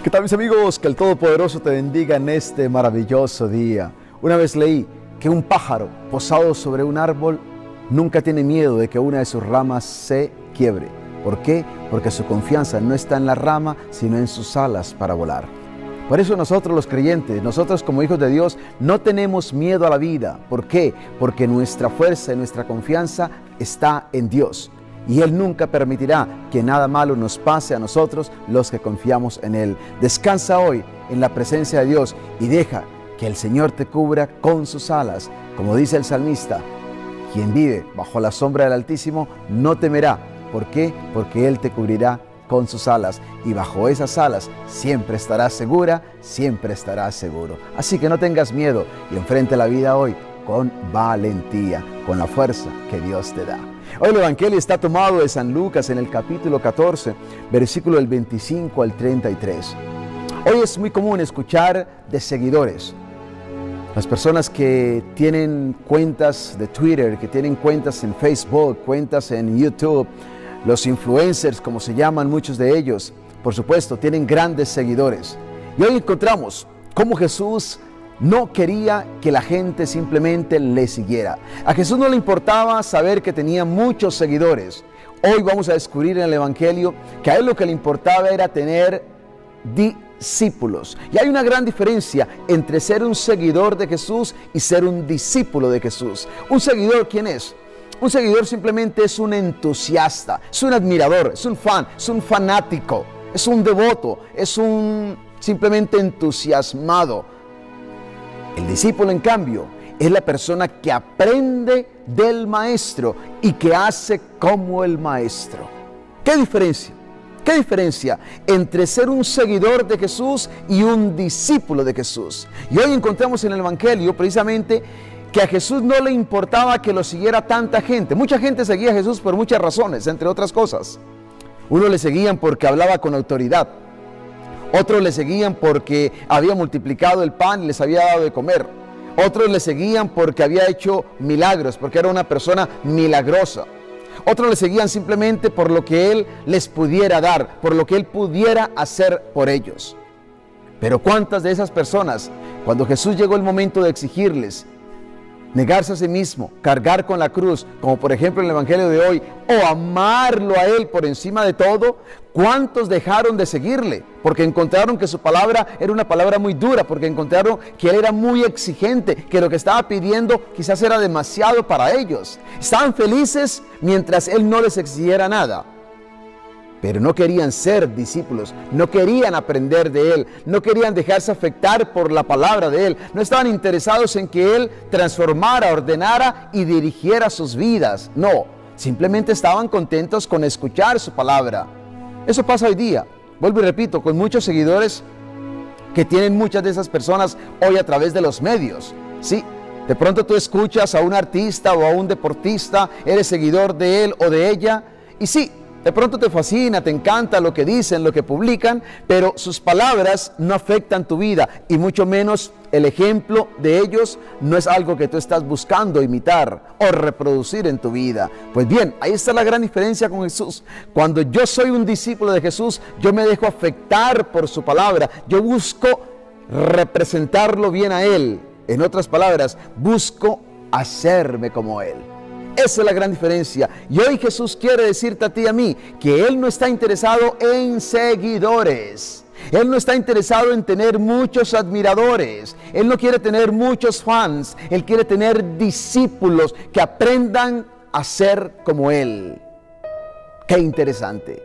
¿Qué tal, mis amigos? Que el Todopoderoso te bendiga en este maravilloso día. Una vez leí que un pájaro posado sobre un árbol nunca tiene miedo de que una de sus ramas se quiebre. ¿Por qué? Porque su confianza no está en la rama, sino en sus alas para volar. Por eso nosotros los creyentes, nosotros como hijos de Dios, no tenemos miedo a la vida. ¿Por qué? Porque nuestra fuerza y nuestra confianza está en Dios. Y Él nunca permitirá que nada malo nos pase a nosotros los que confiamos en Él. Descansa hoy en la presencia de Dios y deja que el Señor te cubra con sus alas. Como dice el salmista, quien vive bajo la sombra del Altísimo no temerá. ¿Por qué? Porque Él te cubrirá con sus alas, y bajo esas alas siempre estarás segura, siempre estarás seguro. Así que no tengas miedo y enfrente la vida hoy con valentía, con la fuerza que Dios te da. Hoy el Evangelio está tomado de San Lucas en el capítulo 14, versículo del 25 al 33. Hoy es muy común escuchar de seguidores. Las personas que tienen cuentas de Twitter, que tienen cuentas en Facebook, cuentas en YouTube, los influencers, como se llaman muchos de ellos, por supuesto, tienen grandes seguidores. Y hoy encontramos cómo Jesús no quería que la gente simplemente le siguiera. A Jesús no le importaba saber que tenía muchos seguidores. Hoy vamos a descubrir en el Evangelio que a Él lo que le importaba era tener discípulos. Y hay una gran diferencia entre ser un seguidor de Jesús y ser un discípulo de Jesús. ¿Un seguidor quién es? Un seguidor simplemente es un entusiasta, es un admirador, es un fan, es un fanático, es un devoto, es un simplemente entusiasmado. El discípulo, en cambio, es la persona que aprende del maestro y que hace como el maestro. ¿Qué diferencia? ¿Qué diferencia entre ser un seguidor de Jesús y un discípulo de Jesús? Y hoy encontramos en el Evangelio precisamente que a Jesús no le importaba que lo siguiera tanta gente. Mucha gente seguía a Jesús por muchas razones, entre otras cosas. Unos le seguían porque hablaba con autoridad. Otros le seguían porque había multiplicado el pan y les había dado de comer. Otros le seguían porque había hecho milagros, porque era una persona milagrosa. Otros le seguían simplemente por lo que Él les pudiera dar, por lo que Él pudiera hacer por ellos. Pero ¿cuántas de esas personas, cuando Jesús llegó el momento de exigirles negarse a sí mismo, cargar con la cruz, como por ejemplo en el Evangelio de hoy, o amarlo a Él por encima de todo, ¿cuántos dejaron de seguirle? Porque encontraron que su palabra era una palabra muy dura, porque encontraron que Él era muy exigente, que lo que estaba pidiendo quizás era demasiado para ellos. Estaban felices mientras Él no les exigiera nada. Pero no querían ser discípulos, no querían aprender de Él, no querían dejarse afectar por la palabra de Él, no estaban interesados en que Él transformara, ordenara y dirigiera sus vidas. No, simplemente estaban contentos con escuchar su palabra. Eso pasa hoy día, vuelvo y repito, con muchos seguidores que tienen muchas de esas personas hoy a través de los medios. Sí, de pronto tú escuchas a un artista o a un deportista, eres seguidor de él o de ella, y sí, de pronto te fascina, te encanta lo que dicen, lo que publican, pero sus palabras no afectan tu vida y mucho menos el ejemplo de ellos no es algo que tú estás buscando imitar o reproducir en tu vida. Pues bien, ahí está la gran diferencia con Jesús. Cuando yo soy un discípulo de Jesús, yo me dejo afectar por su palabra, yo busco representarlo bien a Él. En otras palabras, busco hacerme como Él. Esa es la gran diferencia. Y hoy Jesús quiere decirte a ti y a mí que Él no está interesado en seguidores. Él no está interesado en tener muchos admiradores. Él no quiere tener muchos fans. Él quiere tener discípulos que aprendan a ser como Él. Qué interesante.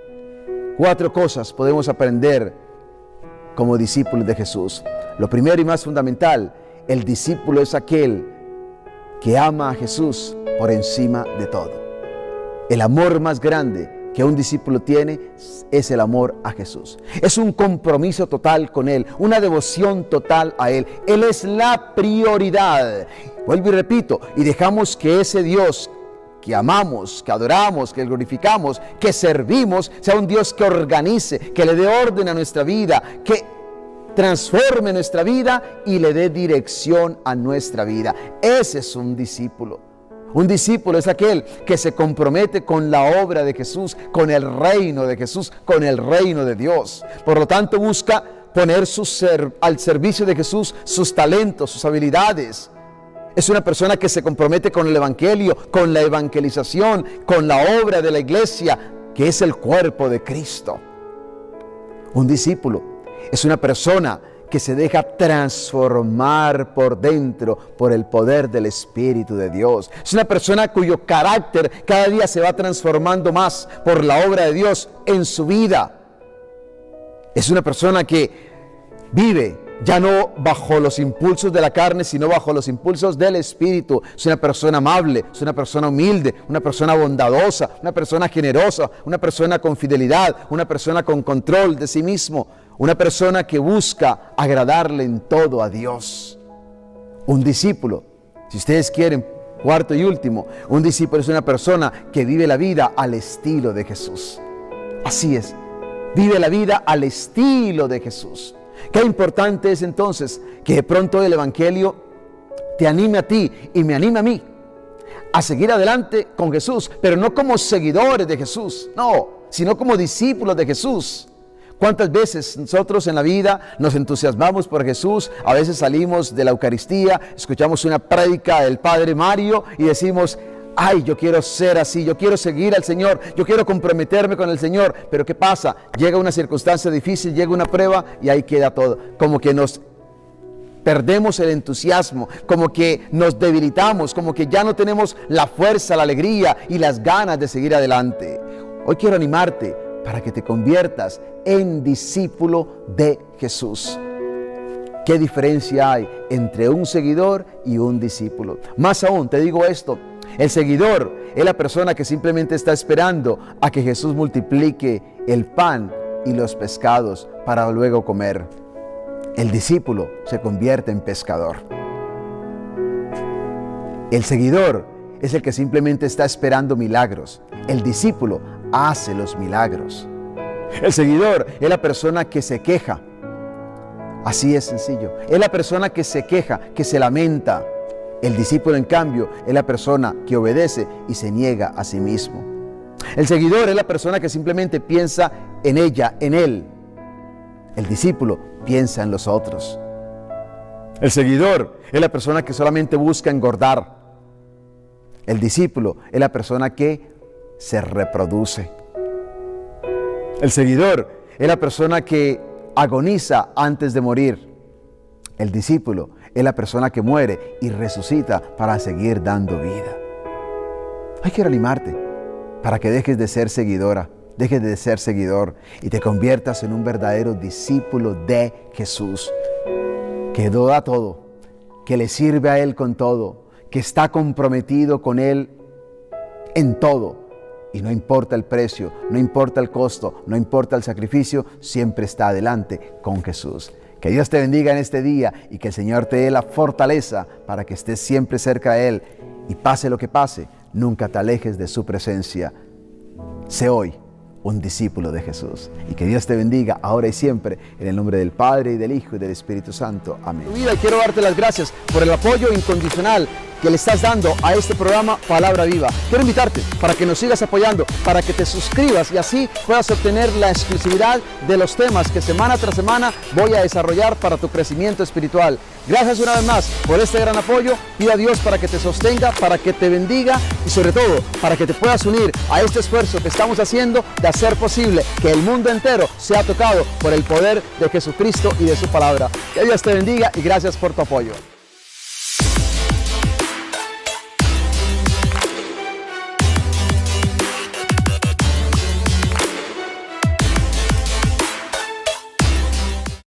4 cosas podemos aprender como discípulos de Jesús. Lo primero y más fundamental, el discípulo es aquel que ama a Jesús por encima de todo. El amor más grande que un discípulo tiene es el amor a Jesús. Es un compromiso total con Él, una devoción total a Él. Él es la prioridad. Vuelvo y repito, y dejamos que ese Dios que amamos, que adoramos, que glorificamos, que servimos, sea un Dios que organice, que le dé orden a nuestra vida, que transforme nuestra vida y le dé dirección a nuestra vida. Ese es un discípulo. Un discípulo es aquel que se compromete con la obra de Jesús, con el reino de Jesús, con el reino de Dios. Por lo tanto, busca poner al servicio de Jesús sus talentos, sus habilidades. Es una persona que se compromete con el Evangelio, con la evangelización, con la obra de la iglesia, que es el cuerpo de Cristo. Un discípulo es una persona que se deja transformar por dentro por el poder del Espíritu de Dios. Es una persona cuyo carácter cada día se va transformando más por la obra de Dios en su vida. Es una persona que vive ya no bajo los impulsos de la carne, sino bajo los impulsos del Espíritu. Es una persona amable, es una persona humilde, una persona bondadosa, una persona generosa, una persona con fidelidad, una persona con control de sí mismo, una persona que busca agradarle en todo a Dios. Un discípulo, si ustedes quieren, cuarto y último, un discípulo es una persona que vive la vida al estilo de Jesús. Así es, vive la vida al estilo de Jesús. Qué importante es entonces que de pronto el Evangelio te anime a ti y me anime a mí a seguir adelante con Jesús, pero no como seguidores de Jesús, no, sino como discípulos de Jesús. ¿Cuántas veces nosotros en la vida nos entusiasmamos por Jesús? A veces salimos de la Eucaristía, escuchamos una prédica del Padre Mario y decimos: ay, yo quiero ser así, yo quiero seguir al Señor, yo quiero comprometerme con el Señor. Pero ¿qué pasa? Llega una circunstancia difícil, llega una prueba y ahí queda todo. Como que nos perdemos el entusiasmo, como que nos debilitamos, como que ya no tenemos la fuerza, la alegría y las ganas de seguir adelante. Hoy quiero animarte para que te conviertas en discípulo de Jesús. ¿Qué diferencia hay entre un seguidor y un discípulo? Más aún, te digo esto: el seguidor es la persona que simplemente está esperando a que Jesús multiplique el pan y los pescados para luego comer. El discípulo se convierte en pescador. El seguidor es el que simplemente está esperando milagros. El discípulo hace los milagros. El seguidor es la persona que se queja. Así es sencillo. Es la persona que se queja, que se lamenta. El discípulo, en cambio, es la persona que obedece y se niega a sí mismo. El seguidor es la persona que simplemente piensa en ella, en él. El discípulo piensa en los otros. El seguidor es la persona que solamente busca engordar. El discípulo es la persona que se reproduce. El seguidor es la persona que agoniza antes de morir. El discípulo es la persona que muere y resucita para seguir dando vida. Hoy quiero animarte para que dejes de ser seguidora, dejes de ser seguidor y te conviertas en un verdadero discípulo de Jesús, que lo da todo, que le sirve a Él con todo, que está comprometido con Él en todo. Y no importa el precio, no importa el costo, no importa el sacrificio, siempre está adelante con Jesús. Que Dios te bendiga en este día y que el Señor te dé la fortaleza para que estés siempre cerca de Él y pase lo que pase, nunca te alejes de su presencia. Sé hoy un discípulo de Jesús. Y que Dios te bendiga ahora y siempre, en el nombre del Padre, y del Hijo, y del Espíritu Santo. Amén. Quiero darte las gracias por el apoyo incondicional que le estás dando a este programa Palabra Viva. Quiero invitarte para que nos sigas apoyando, para que te suscribas y así puedas obtener la exclusividad de los temas que semana tras semana voy a desarrollar para tu crecimiento espiritual. Gracias una vez más por este gran apoyo. Pido a Dios para que te sostenga, para que te bendiga y sobre todo para que te puedas unir a este esfuerzo que estamos haciendo de hacer posible que el mundo entero sea tocado por el poder de Jesucristo y de su palabra. Que Dios te bendiga y gracias por tu apoyo.